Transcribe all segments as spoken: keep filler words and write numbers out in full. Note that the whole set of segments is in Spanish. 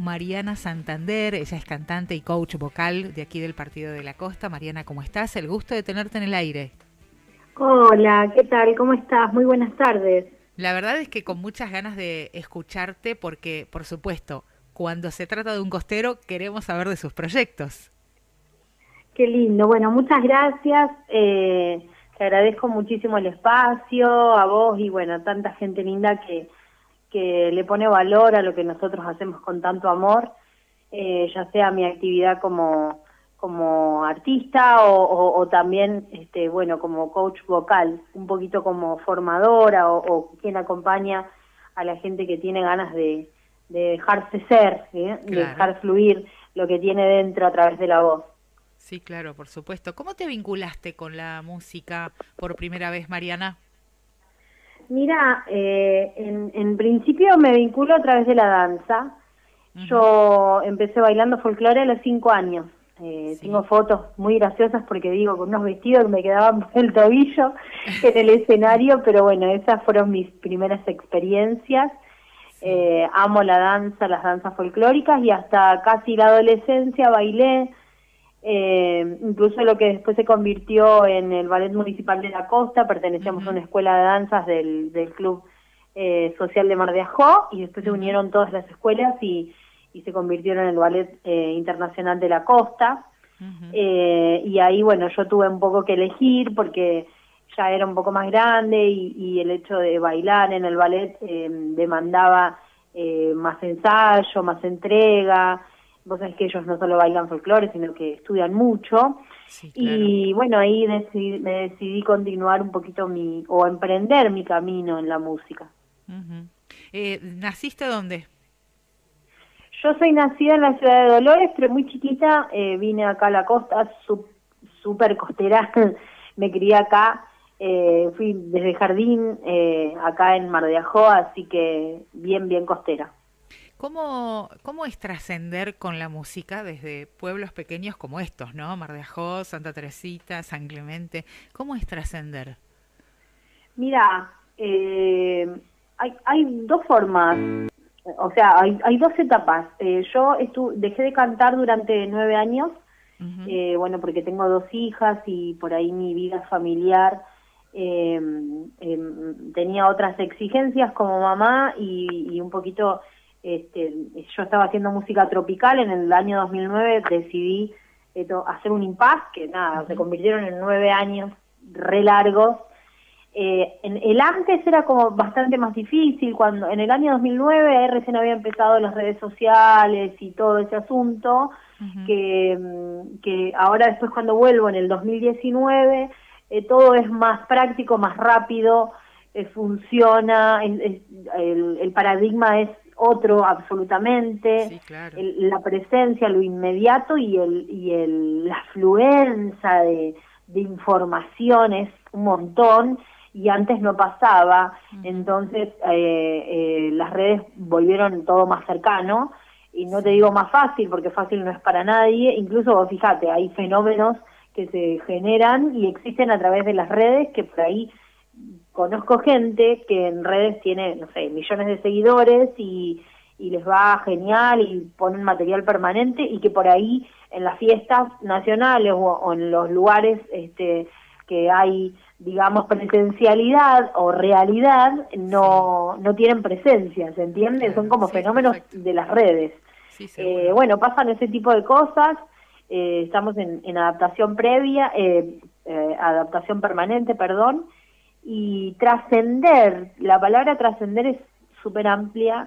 Mariana Santander. Ella es cantante y coach vocal de aquí del Partido de la Costa. Mariana, ¿cómo estás? El gusto de tenerte en el aire. Hola, ¿qué tal? ¿Cómo estás? Muy buenas tardes. La verdad es que con muchas ganas de escucharte porque, por supuesto, cuando se trata de un costero queremos saber de sus proyectos. Qué lindo. Bueno, muchas gracias. Eh, te agradezco muchísimo el espacio, a vos y bueno, a tanta gente linda que, que le pone valor a lo que nosotros hacemos con tanto amor, eh, ya sea mi actividad como, como artista o, o, o también, este, bueno, como coach vocal, un poquito como formadora o, o quien acompaña a la gente que tiene ganas de, de dejarse ser, ¿eh? Claro. De dejar fluir lo que tiene dentro a través de la voz. Sí, claro, por supuesto. ¿Cómo te vinculaste con la música por primera vez, Mariana? Mira, eh, en, en principio me vinculo a través de la danza. Uh-huh. Yo empecé bailando folclore a los cinco años. Eh, sí. Tengo fotos muy graciosas porque digo, con unos vestidos que me quedaban por el tobillo en el escenario, pero bueno, esas fueron mis primeras experiencias. Sí. Eh, amo la danza, las danzas folclóricas y hasta casi la adolescencia bailé. Eh, incluso lo que después se convirtió en el Ballet Municipal de la Costa, pertenecíamos uh-huh. a una escuela de danzas del, del Club eh, Social de Mar de Ajó, y después uh-huh. se unieron todas las escuelas y, y se convirtieron en el Ballet eh, Internacional de la Costa, uh-huh. eh, y ahí bueno, yo tuve un poco que elegir porque ya era un poco más grande y, y el hecho de bailar en el ballet eh, demandaba eh, más ensayo, más entrega. Vos sabés que ellos no solo bailan folclore, sino que estudian mucho. Sí, claro. Y bueno, ahí decidí, me decidí continuar un poquito mi, o emprender mi camino en la música. Uh-huh. eh, ¿Naciste dónde? Yo soy nacida en la ciudad de Dolores, pero muy chiquita eh, vine acá a la costa, súper costera, me crié acá, eh, fui desde jardín eh, acá en Mar de Ajó, así que bien, bien costera. ¿Cómo, ¿Cómo es trascender con la música desde pueblos pequeños como estos, ¿no? Mar de Ajó, Santa Teresita, San Clemente. ¿Cómo es trascender? Mira, eh, hay, hay dos formas, o sea, hay, hay dos etapas. Eh, yo estu dejé de cantar durante nueve años, uh-huh. eh, bueno, porque tengo dos hijas y por ahí mi vida familiar eh, eh, tenía otras exigencias como mamá y, y un poquito... Este, yo estaba haciendo música tropical, en el año dos mil nueve decidí eh, hacer un impasse, que nada, uh-huh. se convirtieron en nueve años re largos. Eh, en, el antes era como bastante más difícil, cuando en el año dos mil nueve ahí recién había empezado las redes sociales y todo ese asunto, uh-huh. que, que ahora después cuando vuelvo en el dos mil diecinueve, eh, todo es más práctico, más rápido, eh, funciona, es, es, el, el paradigma es otro absolutamente, sí, claro. el, la presencia, lo inmediato y el y el la afluencia de, de información es un montón y antes no pasaba, uh-huh. entonces eh, eh, las redes volvieron todo más cercano y no sí. te digo más fácil porque fácil no es para nadie, incluso vos fíjate, hay fenómenos que se generan y existen a través de las redes que por ahí conozco gente que en redes tiene, no sé, millones de seguidores y, y les va genial y ponen material permanente y que por ahí en las fiestas nacionales o, o en los lugares este, que hay, digamos, presencialidad o realidad, no, no tienen presencia, ¿se entiende? Claro, son como sí, fenómenos perfecto. De las redes. Sí, eh, bueno, pasan ese tipo de cosas, eh, estamos en, en adaptación previa, eh, eh, adaptación permanente, perdón, y trascender, la palabra trascender es súper amplia,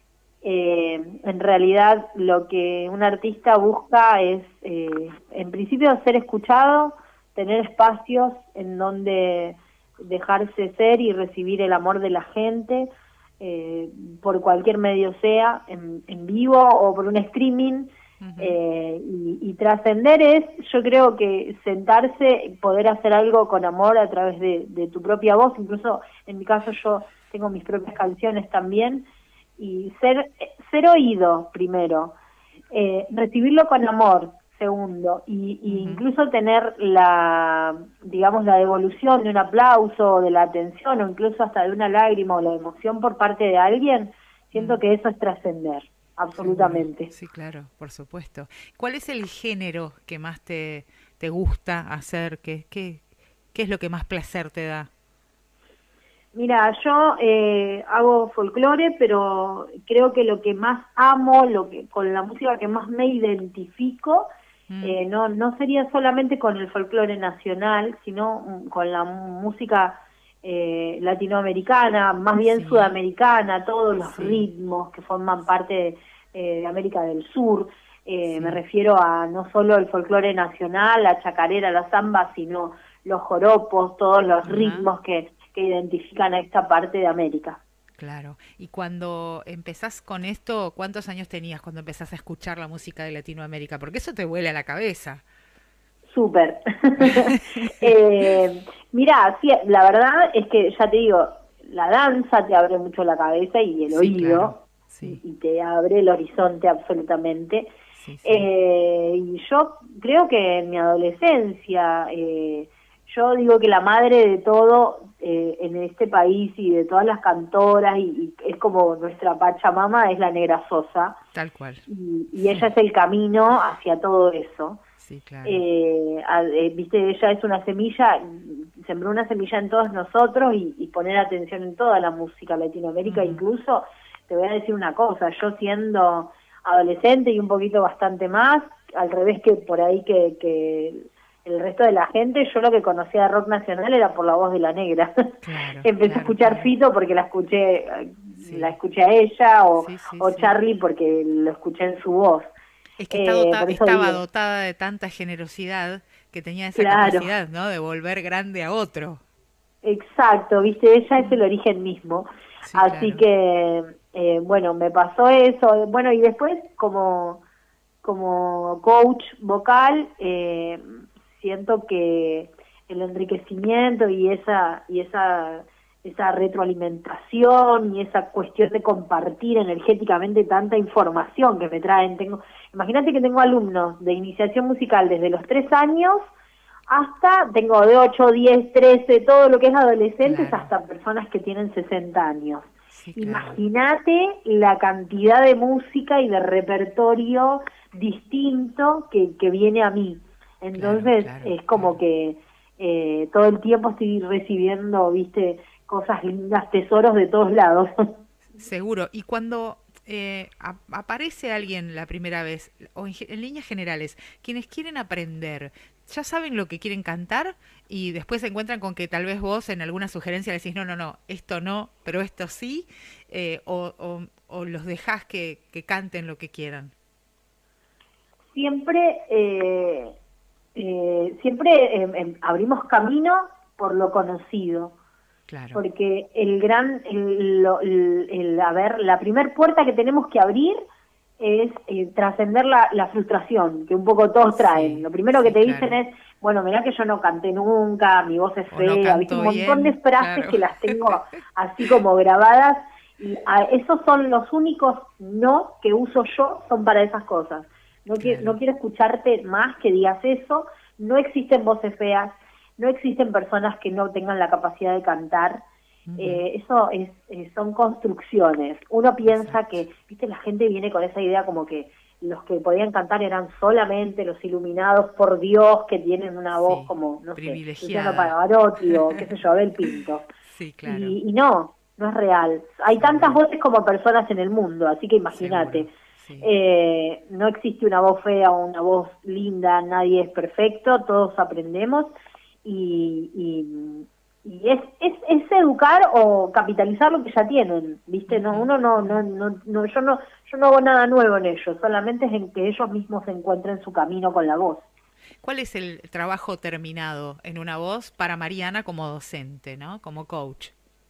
eh, en realidad lo que un artista busca es, eh, en principio, ser escuchado, tener espacios en donde dejarse ser y recibir el amor de la gente, eh, por cualquier medio sea, en, en vivo o por un streaming. Uh-huh. eh, y, y trascender es, yo creo que sentarse, poder hacer algo con amor a través de, de tu propia voz, incluso en mi caso yo tengo mis propias canciones también, y ser, ser oído primero, eh, recibirlo con amor segundo, y, y uh-huh. incluso tener la, digamos, la devolución de un aplauso, o de la atención, o incluso hasta de una lágrima o la emoción por parte de alguien, siento uh-huh. que eso es trascender. Seguro. absolutamente. Sí, claro, por supuesto. ¿Cuál es el género que más te, te gusta hacer? ¿Qué, qué, qué es lo que más placer te da? Mira, yo eh, hago folclore, pero creo que lo que más amo, lo que con la música que más me identifico, Mm, eh, no no sería solamente con el folclore nacional, sino mm, con la música eh, latinoamericana, más bien sí, sudamericana, todos los sí, ritmos que forman parte de, eh, de América del Sur. Eh, me sí. refiero a no solo el folclore nacional, la chacarera, la samba, sino los joropos, todos los Ajá. ritmos que que identifican a esta parte de América. Claro. Y cuando empezás con esto, ¿cuántos años tenías cuando empezás a escuchar la música de Latinoamérica? Porque eso te vuela la cabeza. Súper. eh, Mira, sí, la verdad es que ya te digo, la danza te abre mucho la cabeza y el Sí, claro. oído, y, Sí, y te abre el horizonte absolutamente. sí, sí. Eh, y yo creo que en mi adolescencia, eh, yo digo que la madre de todo eh, en este país y de todas las cantoras, y, y es como nuestra Pachamama, es la Negra Sosa, Tal cual. y, y ella Sí, es el camino hacia todo eso. sí, claro. Eh, a- eh, viste, ella es una semilla, sembró una semilla en todos nosotros, y, y poner atención en toda la música Latinoamérica. Ujú, Incluso te voy a decir una cosa, yo siendo adolescente y un poquito bastante más, al revés que por ahí que, que el resto de la gente, yo lo que conocía de rock nacional era por la voz de la Negra. claro, Empecé a claro, escuchar claro. Fito porque la escuché, la Sí, escuché a ella, o, sí, sí, o sí. Charlie porque lo escuché en su voz. Es que está Eh, dota- por eso estaba digo, dotada de tanta generosidad que tenía esa claro. capacidad, ¿no? De volver grande a otro. Exacto, viste, ella es Mm, el origen mismo. sí, Así claro. que, eh, bueno, me pasó eso. Bueno, y después como, como coach vocal, eh, siento que el enriquecimiento y esa, y esa, esa retroalimentación y esa cuestión de compartir energéticamente tanta información que me traen. Tengo, imagínate que tengo alumnos de iniciación musical desde los tres años hasta, tengo de ocho, diez, trece, todo lo que es adolescentes, Claro. hasta personas que tienen sesenta años. Sí, claro. Imagínate la cantidad de música y de repertorio distinto que, que viene a mí. Claro, Entonces claro, es como claro. que eh, todo el tiempo estoy recibiendo, viste, cosas lindas, tesoros de todos lados. Seguro. Y cuando eh, a- aparece alguien la primera vez, o en, ge- en líneas generales, quienes quieren aprender, ya saben lo que quieren cantar y después se encuentran con que tal vez vos en alguna sugerencia le decís, no, no, no, esto no, pero esto sí, eh, o, o- o los dejás que, que canten lo que quieran. Siempre, eh, eh, siempre eh, em, abrimos camino por lo conocido, Claro, porque el gran, el, lo- el, el- a ver, la primer puerta que tenemos que abrir es eh, trascender la, la frustración que un poco todos traen. sí, Lo primero que sí, te dicen claro. es, bueno, mirá que yo no canté nunca, mi voz es O no fea, viste, canto un montón de bien, frases claro. que las tengo así como grabadas, y a, esos son los únicos no que uso yo, son para esas cosas. No, qui- no Claro. quiero escucharte más que digas eso, no existen voces feas, no existen personas que no tengan la capacidad de cantar. Ujú, Eh, eso es, eh, son construcciones. Uno piensa exacto. que, viste, la gente viene con esa idea como que los que podían cantar eran solamente los iluminados por Dios, que tienen una voz Sí, como, no sé, Luciano privilegiada. Pavarotti o qué sé yo, Abel Pinto. Sí, claro. Y, y no, no es real. Hay tantas Seguro, voces como personas en el mundo, así que seguro. imagínate. Sí, Eh, no existe una voz fea o una voz linda, nadie es perfecto, todos aprendemos, y, y, y es, es, es educar o capitalizar lo que ya tienen, ¿viste? No, ujú, uno no, ujú. no, no, no, yo no, yo no hago nada nuevo en ellos, solamente es en que ellos mismos encuentren su camino con la voz. ¿Cuál es el trabajo terminado en una voz para Mariana como docente, ¿no? Como coach.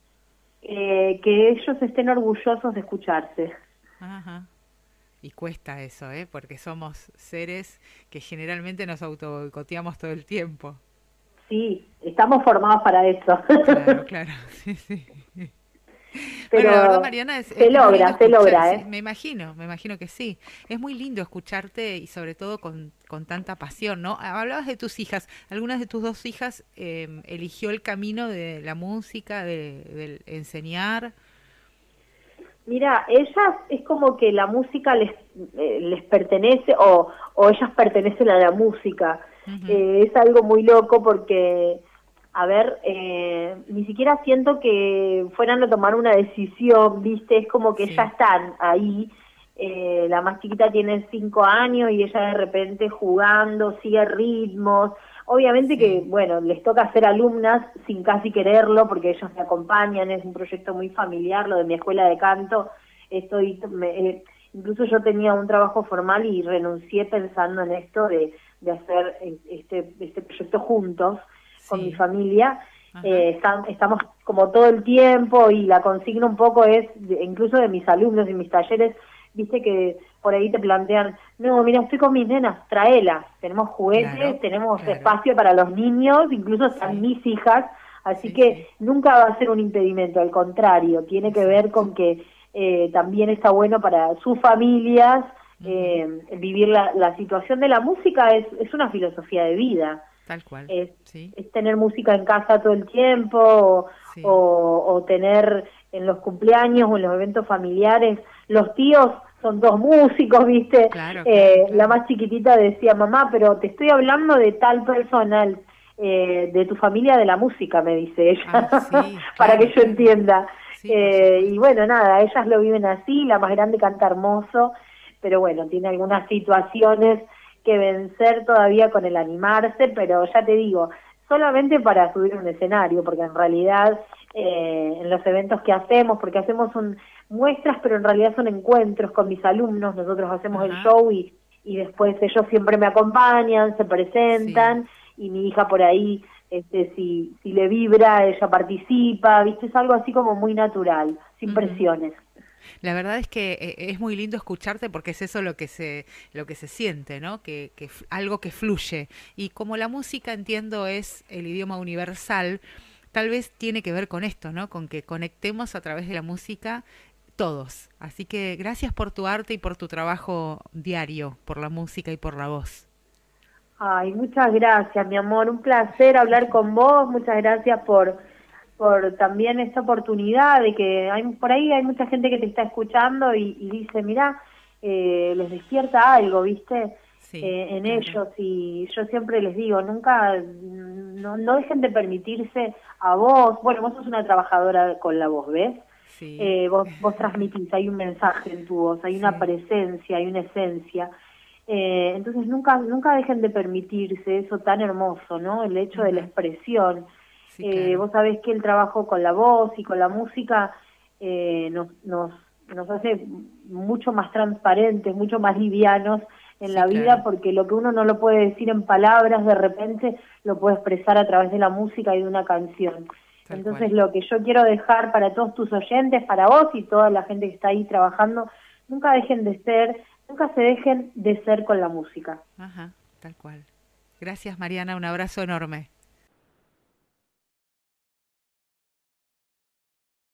Eh, que ellos estén orgullosos de escucharse. Ajá. Y cuesta eso, ¿eh? Porque somos seres que generalmente nos auto boicoteamos todo el tiempo. Sí, estamos formados para eso. Claro, claro. Sí, sí. Bueno, la verdad, Pero Mariana, es, se es muy lindo logra, se escuchar, logra, sí, ¿eh? me imagino, me imagino que sí. Es muy lindo escucharte y sobre todo con, con tanta pasión, ¿no? Hablabas de tus hijas, algunas de tus dos hijas eh, eligió el camino de la música, de, del enseñar. Mira, ellas es como que la música les, eh, les pertenece o, o ellas pertenecen a la música. Ujú. Eh, es algo muy loco porque, a ver, eh, ni siquiera siento que fueran a tomar una decisión, ¿viste? Es como que ya Sí, están ahí. Eh, la más chiquita tiene cinco años y ella de repente jugando, sigue ritmos. Obviamente que, sí, bueno, les toca ser alumnas sin casi quererlo porque ellos me acompañan, es un proyecto muy familiar, lo de mi escuela de canto. Estoy, me, eh, incluso yo tenía un trabajo formal y renuncié pensando en esto de, de hacer eh, este, este proyecto juntos con mi sí, familia. ajá, Eh, están, estamos como todo el tiempo y la consigna un poco es, de, incluso de mis alumnos y mis talleres, viste que por ahí te plantean, no, mira, estoy con mis nenas, traela, tenemos claro, juguetes, tenemos claro, espacio para los niños, incluso están sí, mis hijas, así sí, que sí, nunca va a ser un impedimento, al contrario, tiene que ver exacto. con que eh, también está bueno para sus familias Ujú. eh, vivir la, la situación de la música, es, es una filosofía de vida, Tal cual, es, sí, es tener música en casa todo el tiempo o, sí, o, o tener en los cumpleaños o en los eventos familiares, los tíos son dos músicos, ¿viste? claro, claro, Eh, la claro. más chiquitita decía, mamá, pero te estoy hablando de tal persona, eh, de tu familia de la música, me dice ella, Ah, sí, para que claro, yo claro. entienda. Sí, por Eh, y supuesto. bueno, nada, ellas lo viven así, la más grande canta hermoso, pero bueno, tiene algunas situaciones que vencer todavía con el animarse, pero ya te digo, solamente para subir un escenario, porque en realidad eh, en los eventos que hacemos, porque hacemos un, muestras, pero en realidad son encuentros con mis alumnos, nosotros hacemos el Ajá, show y, y después ellos siempre me acompañan, se sí. presentan, y mi hija por ahí, este, si, si le vibra, ella participa, viste, es algo así como muy natural, sin Ujú. presiones. La verdad es que eh, es muy lindo escucharte porque es eso lo que se, lo que se siente, ¿no? Que, que f- algo que fluye. Y como la música, entiendo, es el idioma universal, tal vez tiene que ver con esto, ¿no? Con que conectemos a través de la música todos. Así que gracias por tu arte y por tu trabajo diario, por la música y por la voz. Ay, muchas gracias, mi amor, un placer hablar con vos, muchas gracias por, por también esta oportunidad de que hay, por ahí hay mucha gente que te está escuchando y, y dice, mira, eh, les despierta algo, ¿viste? Sí, Eh, en claro. ellos y yo siempre les digo, nunca, no, no dejen de permitirse a vos, bueno, vos sos una trabajadora con la voz, ¿ves? Sí, Eh, vos, vos transmitís, hay un mensaje en tu voz, hay una sí, presencia, hay una esencia. Eh, entonces nunca, nunca dejen de permitirse eso tan hermoso, ¿no? El hecho de la ujú, expresión. sí, Eh, claro. vos sabés que el trabajo con la voz y con la música eh, nos, nos, nos hace mucho más transparentes, mucho más livianos en Sí, la vida, claro. porque lo que uno no lo puede decir en palabras, de repente lo puede expresar a través de la música y de una canción. Tal Entonces cual. lo que yo quiero dejar para todos tus oyentes, para vos y toda la gente que está ahí trabajando, nunca dejen de ser, nunca se dejen de ser con la música. Ajá, tal cual. Gracias, Mariana. Un abrazo enorme.